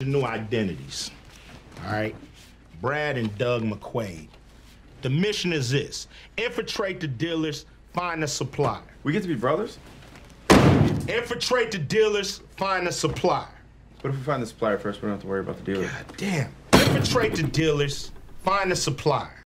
new identities, all right? Brad and Doug McQuaid. The mission is this: infiltrate the dealers, find the supplier. We get to be brothers? Infiltrate the dealers, find the supplier. What if we find the supplier first? We don't have to worry about the dealer. God damn. Infiltrate the dealers, find the supplier.